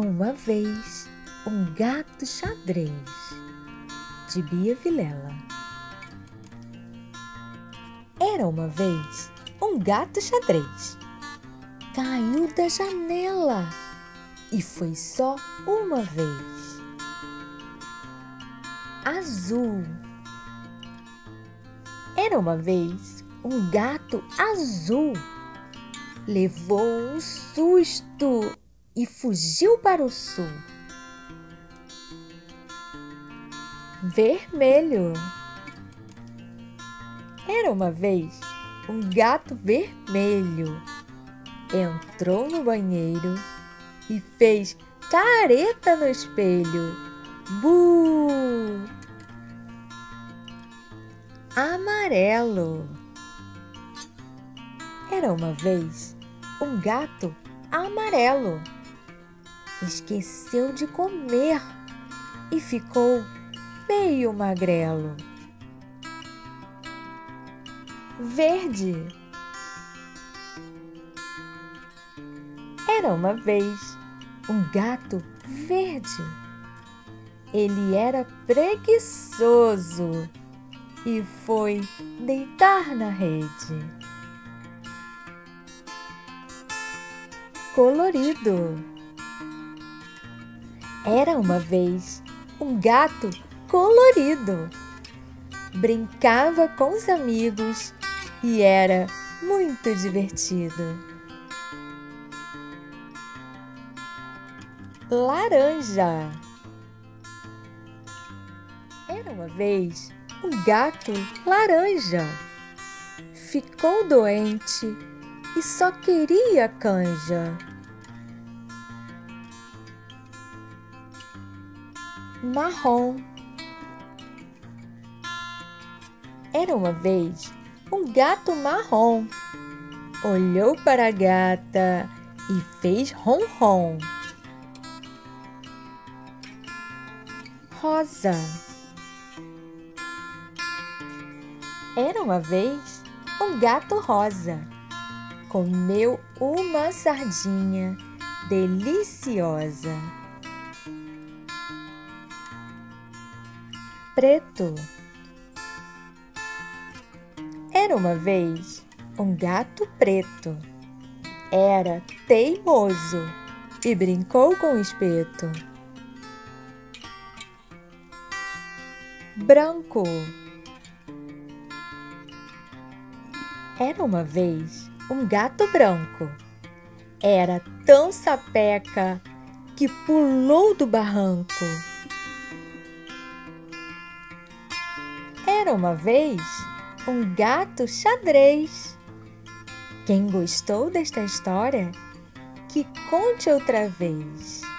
uma vez um gato xadrez, de Bia Vilela. Era uma vez um gato xadrez. Caiu da janela e foi só uma vez. Azul. Era uma vez um gato azul. Levou um susto e fugiu para o sul. Vermelho. Era uma vez um gato vermelho. Entrou no banheiro e fez careta no espelho. Bu! Amarelo. Era uma vez um gato amarelo. Esqueceu de comer e ficou meio magrelo. Verde. Era uma vez um gato verde. Ele era preguiçoso e foi deitar na rede. Colorido. Era uma vez um gato colorido. Brincava com os amigos e era muito divertido. Laranja. Era uma vez um gato laranja. Ficou doente e só queria canja. Marrom. Era uma vez um gato marrom. Olhou para a gata e fez ronron. Rosa. Era uma vez um gato rosa. Comeu uma sardinha deliciosa. Preto. Era uma vez um gato preto. Era teimoso e brincou com o espeto. Branco. Era uma vez um gato branco. Era tão sapeca que pulou do barranco. Era uma vez um gato xadrez. Quem gostou desta história, que conte outra vez.